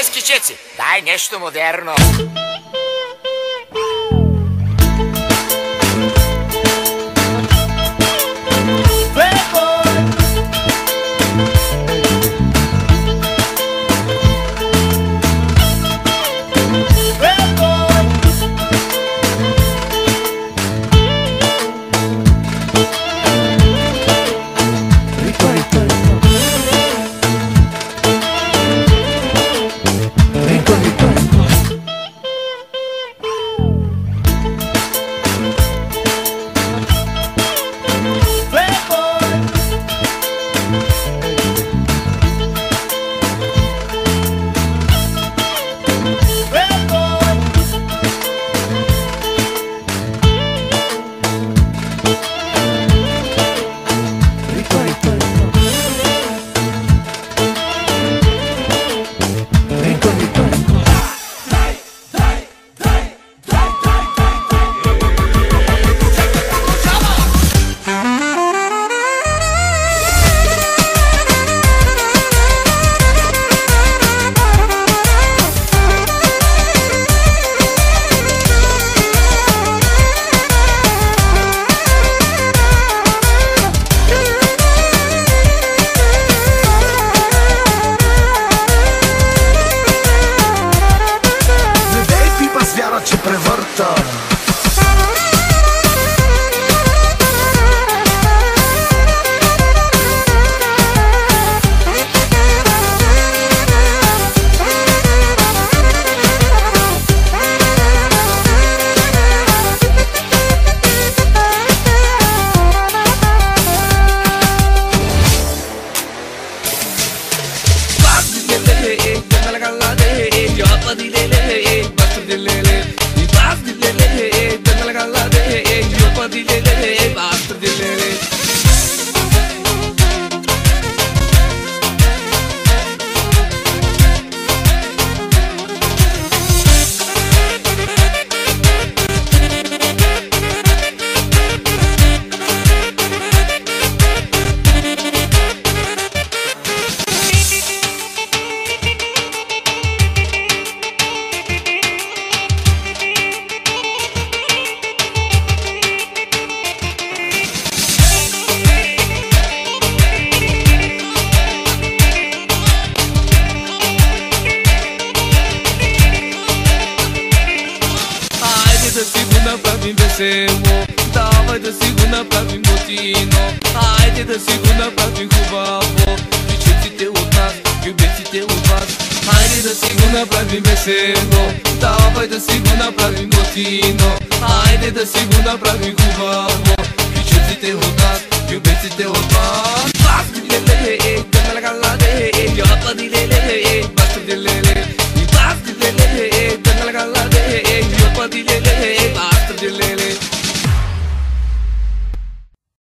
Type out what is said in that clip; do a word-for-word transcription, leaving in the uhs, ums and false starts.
schiceți, dai nešto moderno. Давай до сигурно правим готино. Хайде да сигурно правим хубаво. Ключиците от нас, любеците от вас. Хайде да сигурно правим весело. Давай да сигурно правим готино. Хайде да сигурно правим хубаво. Ключиците от нас, любеците от вас. Бас леле, гала гала де, я пади леле.